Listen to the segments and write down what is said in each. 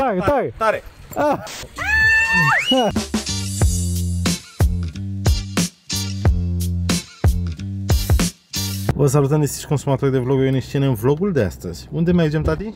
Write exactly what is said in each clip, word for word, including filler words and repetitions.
Tare, tare! Tare! Ah. Vă salutăm, desiși consumatori de vloguri în scene în vlogul de astăzi. Unde mergem, tati?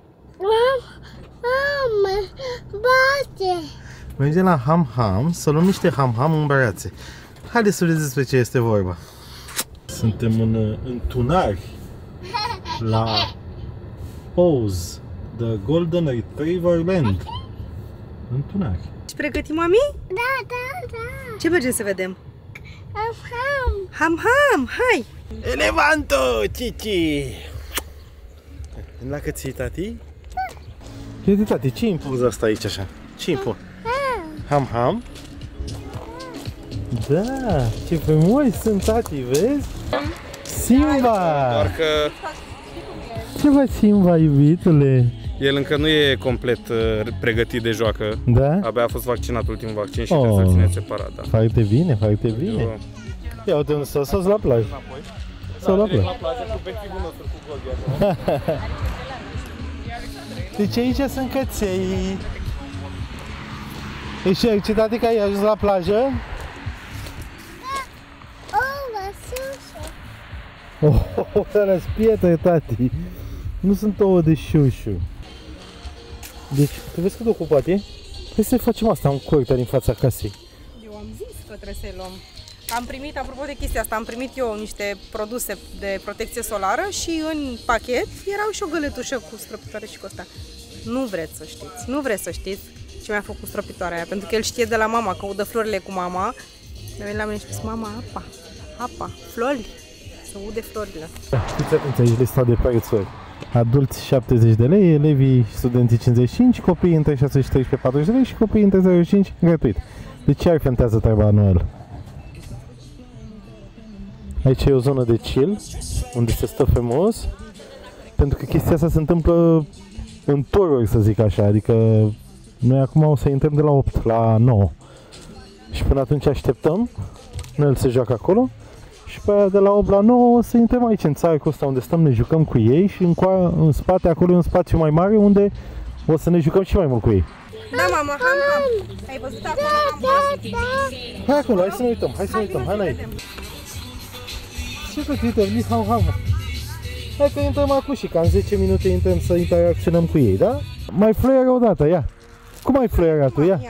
Mergem la Ham Ham să luăm niște Ham Ham în brațe. Haideți să vedeți despre ce este vorba. Suntem în, în Tunari, la Pose, The Golden Retriever Land. În Tunari. Și pregătim, mami? Da, da, da. Ce mergem să vedem? Ham, ham. Ham, ham, hai! Elefanto, Cici! La cât ții, tati? Uite, tati, ce impus asta aici așa? Ce impus? Ham, ham? Da, ce frumos sunt, tati, vezi? Simba! Doar că Ce faci, Simba, iubitule? el încă nu e complet uh, pregătit de joacă. Da? Abia a fost vaccinat ultimul vaccin și Oh. trebuie să-l ține separat, da. Foarte bine, foarte bine. Eu... Ia uite unde s-a sos la plajă. S-a la plajă. plajă cu bețivul nostru, cu Goldie. Deci aici sunt căței. Ești excitat că ai ajuns la plajă? Oh, la sushi. Oh, ăla spietă, tati. Nu sunt ouă de șușu. Deci, tu vezi cât ocupat e? Hai să facem asta în curtea din fața casei. Eu am zis că trebuie să-i luăm. Am primit, apropo de chestia asta, am primit eu niște produse de protecție solară și în pachet erau și o găletușă cu stropitoare și cu asta. Nu vreți să știți, nu vreți să știți ce mi-a făcut stropitoarea aia, pentru că el știe de la mama că udă florile cu mama. Mi-a venit la mine și spus, mama, apa, apa, flori, să ude florile. Fiți atenți, aici lista de prețuri. Adulți șaptezeci de lei, elevii studenții cincizeci și cinci, copiii între șase și treisprezece patruzeci de lei și copiii între zero și cinci gratuit. Deci ce ar fentează treaba anual? Aici e o zonă de chill, unde se stă frumos, pentru că chestia asta se întâmplă în tururi, să zic așa, adică noi acum o să intrăm de la opt la nouă și până atunci așteptăm, noi el se joacă acolo și pe aia de la opt la nouă o să intrăm aici în țară cu ăsta unde stăm, ne jucăm cu ei și în, coa, în spate acolo e un spațiu mai mare unde o să ne jucăm și mai mult cu ei. Da, mama, ham, ham. Ai văzut acolo, ham, ham? Hai acolo, hai să ne uităm, hai să ne uităm, hai înainte. Ce tot uite, ni ham ham. Hai că intrăm acum și cam zece minute intrăm să interacționăm cu ei, da? Mai fluieră o dată, ia. Cum ai fluierat tu, ia?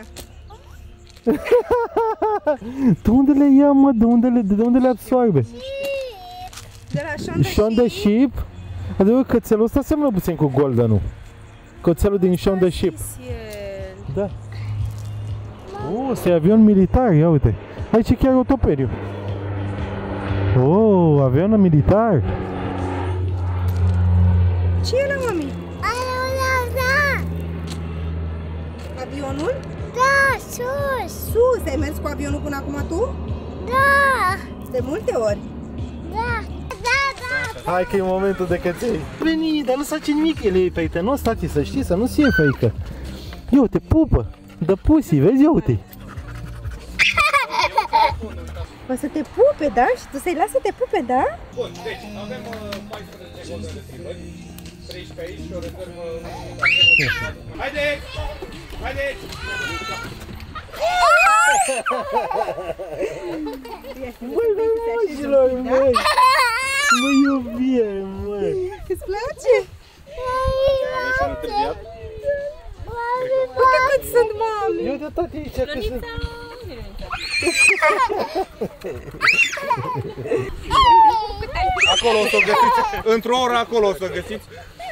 Tu unde le ia, mă? De unde le, de unde le absorbe? De la Shaun the Shaun the Sheep? Adică cățelul ăsta seamănă puțin cu Goldenul. Cățelul din Shaun the Sheep. Da. Oh, ăsta e avion militar, ia uite. Aici e chiar ortopediu. Oh, avion militar. Ce e la mami? Alo, da. Avionul? Da, sus. Sus! Ai mers cu avionul până acum tu? Da. De multe ori. Da. Da, da. Hai că e momentul de căței. Veni, dar nu s-a ce nimic, el e prietenos, tati, să știi, să nu-ți fie frică. Ia uite, pupă, dă pussy, vezi, ia uite. O să te pupe, da? Și tu să-i lasă să te pupe, da? Bun, deci avem uh, paisprezece Golden Retriever, treisprezece aici și o rezervă. Haideți! Haideți! Măi, măi, măi, măi, iubire, măi. Îți place? Avem și un întârziat. Uite cât sunt, mami! Eu de tati aici că sunt... Acolo o să o găsiți, într-o oră acolo o să o găsiți.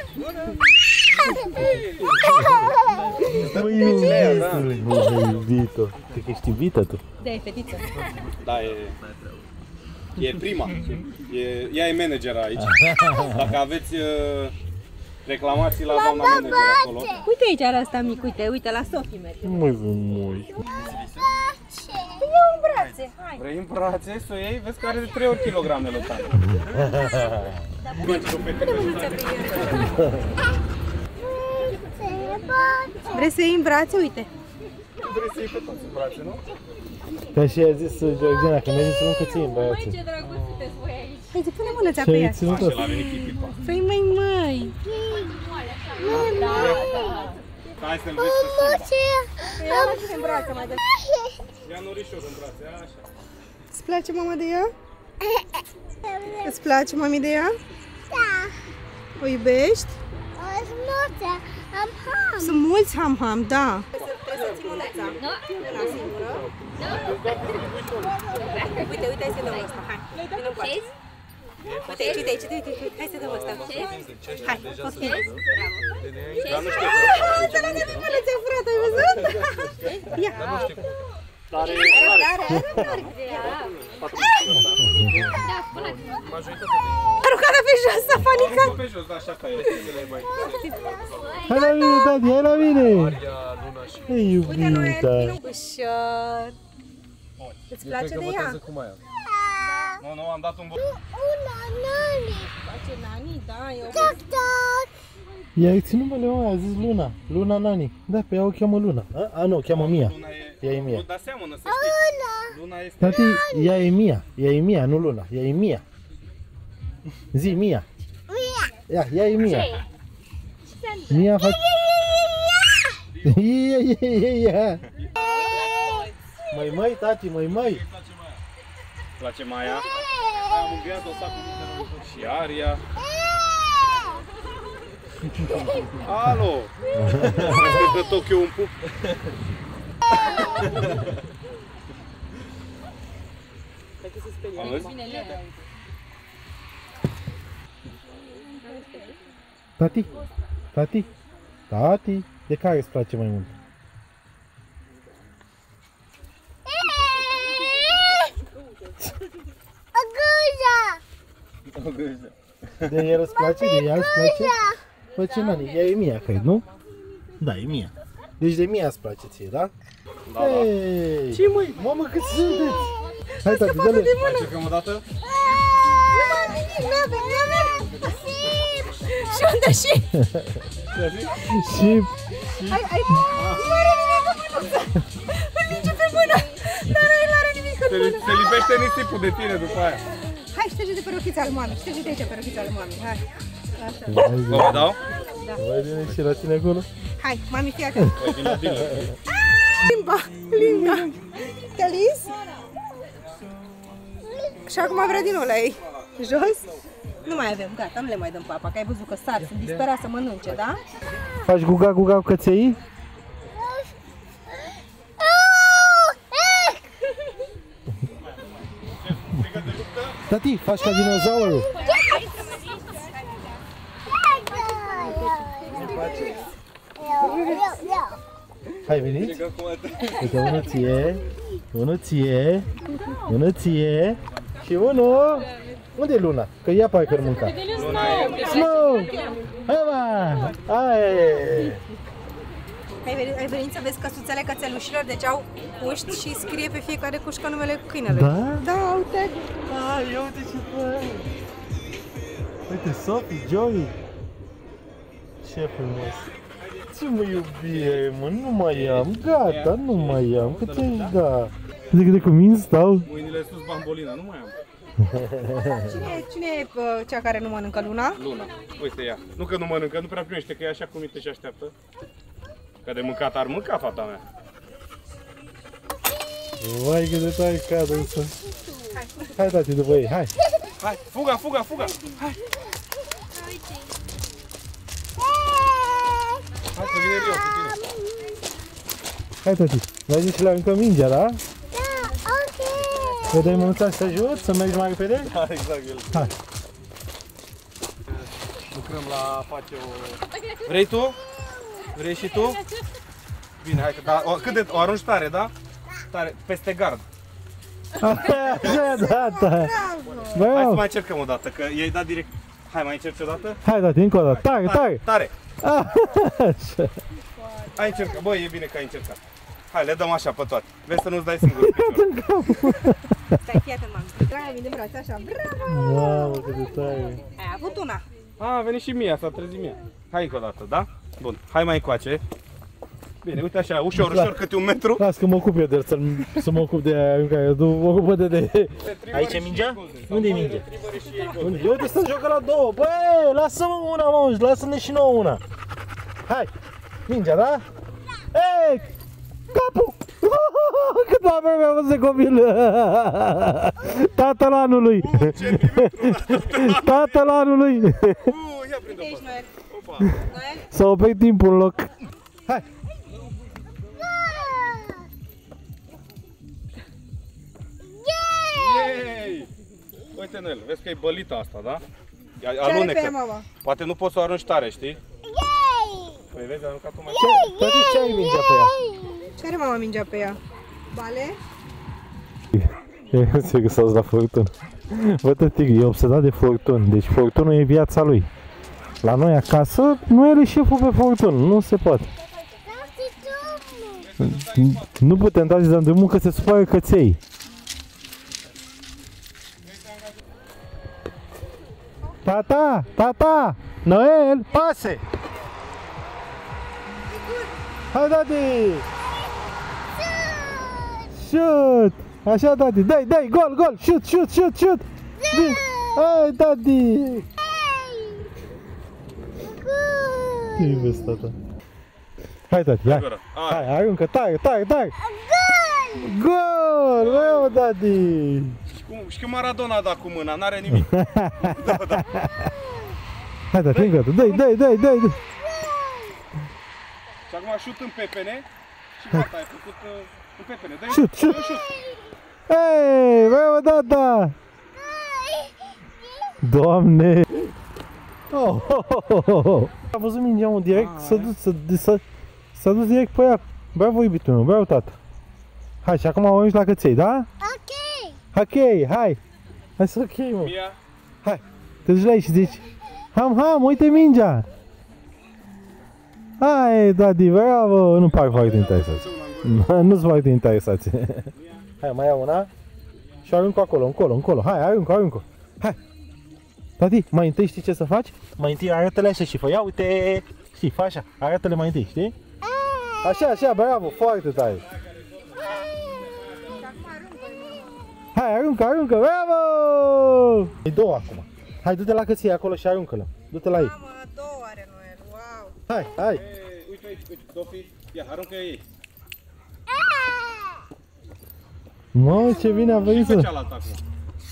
Măi, iubitule, măi, iubito. Cred că ești iubită tu. Da, e fetiță. Da, e... E prima. E, ea e managera aici. Dacă aveți uh, reclamații la doamna manager acolo. Uite aici la asta mic, uite, uite la Sofie merge. Măi, măi. Ia în brațe, hai! Vrei în brațe să o iei? Vezi că are de trei ori kilogramele tale. Vrei să iei în brațe? Uite! Vrei să iei pe toți în brațe, nu? Ca și a zis Georgina, că mi-a zis să nu că ții în băiații. Ce drăguț sunteți voi aici! Hai, zi, pune mâna-ți Ce pe ai ea! ținut Așa asta? l-a venit pipipa. Păi măi, măi! Hai să-l vezi să schimba. Ia la în brațe mai de... Ia norișor în brațe, așa. Îți place mama de ea? Îți place mami de ea? Da. O iubești? Sunt multe. Am ham. Sunt mulți ham-ham, da. Trebuie să ții mânuța. Una singură. Uite, uite, hai să dăm ăsta, hai. Vino încoace. Uite aici, uite aici, uite aici, hai să dăm ăsta. Hai, poți fi. Dar nu știu. Uite la de mână ți-a furat, ai văzut? Ia. Dar e Are, are, are. A aruncat pe jos, s-a panicat. pe jos, da, așa e. Hai la mine, tati, hai la mine! Ei, Uite, nu e iubita! ușor. Îți place de ea? Nu, nu, am dat un bun. Una nani. Face Nani, da, e o... Tac, tac. Ia îi țin numele, mă, a zis Luna. Luna Nani. Da, pe ea o cheamă Luna. A, a nu, o cheamă Mia. Luna e... Ea e Mia. Nu, dar seamănă, să știi. Luna este... Tati, ea e Mia. Ea e Mia, nu Luna. Ea e Mia. Zi, Mia. Ia, ea e Mia. Mia face... Ia, ia, ia, ia. Măi, măi, tati, măi, măi. Place Maia? Am înviat o sac cu și Aria. Alo! Crezi că toc eu un pup? Auzi? Tati, tati, tati. De care îți place mai mult? O gâjă. De el îți place? De ea îți place? Păi ce, Nani? Ea e Mia, cred, nu? Da, e Mia. Deci de Mia îți place ție, da? Da, da. Hey. Ce măi? Mamă, cât sunteți? Hai, tati, dă-le! Mai încercăm o dată? Și unde și? Și... Hai, hai! Nu are nimic în mânuță! Îl pe mână! Dar nu are nimic în Se, mână! se lipește nisipul de tine după aia. Hai, șterge de pe rochița lui mami! Șterge de aici pe rochița lui mami! Hai! Așa! Vă mai dau? Vai bine și la tine acolo? Hai, mami, fii atent! Păi vin la tine. Limba! Limba! Te-a lins? Și acum vrea din nou la ei. Jos? Nu mai avem, gata, nu le mai dăm papa, că ai văzut că sar, sunt disperați să mănânce, da? Faci guga guga cu căței? Tati, faci ca dinozaurul. Hai, veniți? Uite, unul ție, unul ție, unul ție și unul... Unde e Luna? Că ea parcă ar mânca. Luna e... Snow! Hai, mă! Hai! Ai venit, ai venit să vezi căsuțele cățelușilor, deci au cuști și scrie pe fiecare cușcă numele câinelui. Da? Da, uite! Hai, ia uite ce fain! Uite, Sophie, Joey! Ce frumos! Ce mă iubire, mă, nu mai am, gata, nu mai am, că ți-aș da! Zic de cuminți stau? Mâinile sus, bambolina, nu mai am. Cine, cine e uh, cea care nu mănâncă, Luna? Luna, uite ea. Nu că nu mănâncă, nu prea primește, că e așa cu minte și așteaptă. Că de mâncat ar mânca fata mea. Vai, cât de tare cadă însă! Hai, tati, după ei, hai! Hai, fuga, fuga, fuga! Hai! Hai să vine Rio cu tine. Hai, tati, mergi și la încă mingea, da? Da, ok. Vă dai mânuța să te ajut, să mergi mai repede? Da, exact el. Hai! Lucrăm la a face o... Vrei tu? Vrei și tu? Bine, hai că... Da, o, cât de... O arunci tare, da? Tare, peste gard. Așa, da, da! Hai să Bă, mai încercăm o dată, că i-ai dat direct... Hai, mai încerci o dată? hai, tati, încă o dată, tare, tare! Tare! Așa! Ai încercat, băi, e bine că ai încercat. Hai, le dăm așa pe toate. Vezi să nu-ți dai singur picior. Stai, fii atent, mami. Trage de brațe, așa, bravo! Mamă, cât de tare! Ai avut una. A, a venit și Mia, s-a trezit Mia. Hai încă o dată, da? Bun, hai mai încoace. Bine, uite așa, ușor, ușor, câte un metru. Las că mă ocup eu de el, să, să mă ocup de aia în care tu mă ocupă de... de... Aici e mingea? Unde e mingea? Unde? Eu uite să joacă la două. Băi, lasă-mă una, mă, lasă-ne și nouă una. Hai, mingea, da? Ei! Capul! Cât la vreme am văzut copil! Tatăl anului! Tatăl anului! Uh, ia prinde-o pe asta. Opa! S-a oprit timpul în loc. Hai! Yay! Uite în el, vezi că e bălită asta, da? Ce are pe ea, Alunecă. mama? Poate nu poți să o arunci tare, știi? Păi vezi, a aruncat-o mai Tati, ce ai mingea pe ea? Ce are mama mingea pe ea? Bale? E serios la Fortun. Bă, tătic, e obsedat de Fortun. Deci Fortunul e viața lui. La noi acasă, nu el e șeful pe Fortun. Nu se poate. Nu putem da de drumul că se supără căței. Tata! Tata! Noel! Pase! Hai, tati! Shoot! Așa, tati! Dai, dai! Gol, gol! Shoot, shoot, shoot, shoot! Bine! Hai, tati! Ce-i vezi, tata? Hai, tati, hai! Hai, aruncă, tare, tare, tare! Gol! Gol! Băi, tati! Și cum Maradona a dat cu mâna, n-are nimic. Da, da. Hai, tati, încă dată! Dai, dai, dai, dai! Și acum șut în pepene și gata, ai făcut uh, în pepene. Dai Șut, șut. șut. Hei, băi, tata! Doamne! Oh, oh, oh, oh, oh. A văzut mingea, mă, direct, s-a dus, s-a, s-a dus direct pe ea. Bravo, iubitul meu, bravo, tata. Hai, și acum o la căței, da? Ok. Ok, hai! Hai să ok, mă! Mia, Hai! Te duci la aici și zici ham, ham, uite mingea! Hai, daddy, bravo! Nu par foarte interesați. Nu sunt foarte interesați. Hai, mai iau una și arunc acolo, încolo, încolo. Hai, arunc, arunc. Hai! Tati, mai întâi știi ce să faci? Mai întâi arată-le așa și fă, ia uite! Știi, fă așa, arată-le mai întâi, știi? Așa, așa, bravo, foarte tare! Hai, aruncă, aruncă, bravo! E două acum. Hai, du-te la căție acolo și aruncă-le. Du-te la ei. Mamă, două are Noel, wow! Hai, hai! ei, uite aici, uite, Sophie, ia, aruncă ei. Mă, ce bine a venit Și pe să... cealaltă acum.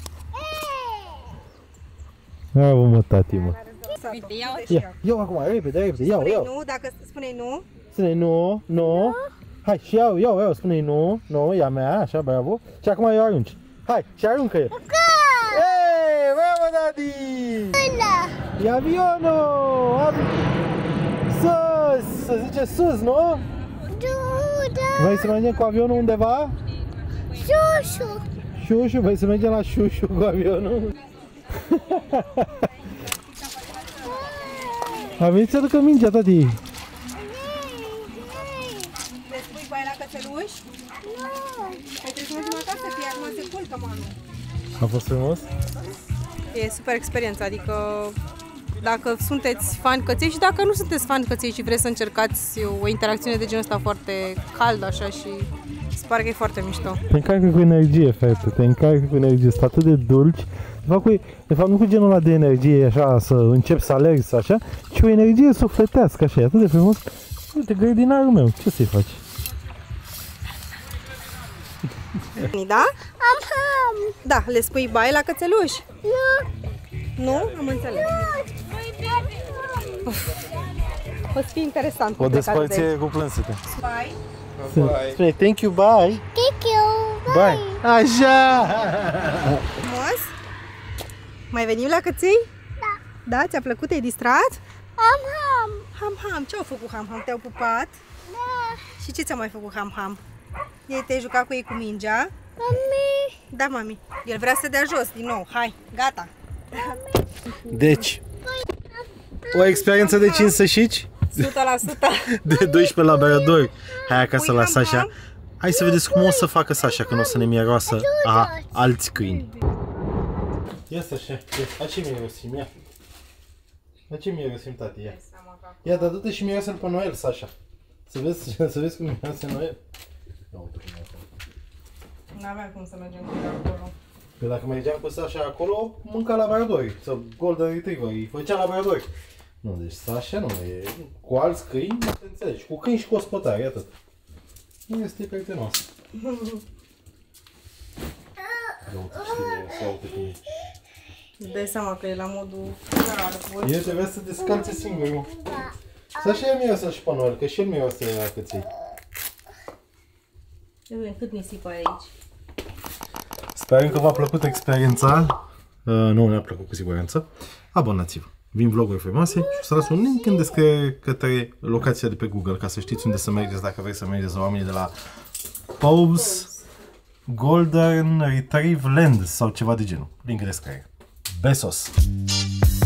Bravo, mă, tati, mă. Uite, ia Ia, iau acum, repede, repede, iau, Spune-i iau. nu, dacă spune-i nu, Spune-i nu, nu. Hai, și iau, iau, iau, spune-i nu, nu, e a mea, așa, bravo. Și acum eu arunci. Hai, și aruncă el. Ei, bravo, daddy! E avionul! Avi... Sus! Se zice sus, nu? Vrei să mergem cu avionul undeva? Șușu. Șușu, vrei să mergem la Șușu cu avionul? A venit să aducă mingea, tati. le spui baie la cățeluș? Păi trebuie să mergem acasă, că ea acum se culcă, manu. A fost frumos? E super experiență, adică dacă sunteți fani căței și dacă nu sunteți fani căței și vreți să încercați o interacțiune de genul ăsta foarte cald așa și se pare că e foarte mișto. Te încarcă cu energie, fete, te încarcă cu energie, sunt atât de dulci. De fapt, cu, de fapt nu cu genul ăla de energie așa, să încep să alergi așa, ci o energie sufletească așa, e atât de frumos. Uite, grădinarul meu, ce să-i faci? Da? Am ham. Da, le spui baie la cățeluș? Nu. Nu? Am înțeles. O să fie interesant. O despărțire cu plânsete. Bye. Spune, thank you, bye! Thank you. Bye! Așa! Frumos? Mai venim la căței? Da. Da? Ți-a plăcut? Te-ai distrat? Am ham. Ham, ham. Ce-au făcut ham, ham? Te-au pupat? Da. Și ce ți-a mai făcut ham, ham? Ei te-ai jucat cu ei cu mingea? Mami. Da, mami. El vrea să dea jos din nou. Hai, gata. Deci, o experiență de cinci sășici, o sută la sută. de doisprezece labradori. Hai acasă Pui la ham, Sasha. ham. Hai să vedeți cum o să facă Sasha când o să ne miroasă a alți câini. Ia Sasha, ia, la ce mirosim, ia. La ce mirosim, tati, ia. Ia, dar du-te și miroase-l pe Noel, Sasha. Să vezi, să vezi cum miroase Noel. Ia uite cum miroase. N-aveam cum să mergem cu el acolo. Că dacă mergeam cu Sasha acolo, mânca labradori, sau golden retriever, îi făcea labradori. Nu, deci să așa nu e. Cu alți câini, nu te înțelegi. Cu câini și cu ospătari, atât. Nu este prietenoasă. Ia uite ce ia uite cum e. Îți dai seama că e la modul rar. El trebuia să descalțe singur, mă. Să așa el miroase și pe Noel, că și el miroase la căței. Vedem cât nisip ai aici. Sperăm că v-a plăcut experiența. Uh, nu ne-a plăcut cu siguranță. Abonați-vă. Vin vloguri frumoase și o să las un link în descriere către locația de pe Google ca să știți unde să mergeți dacă vreți să mergeți la oamenii de la Paws Golden Retrieve Land sau ceva de genul. Link în descriere. Besos!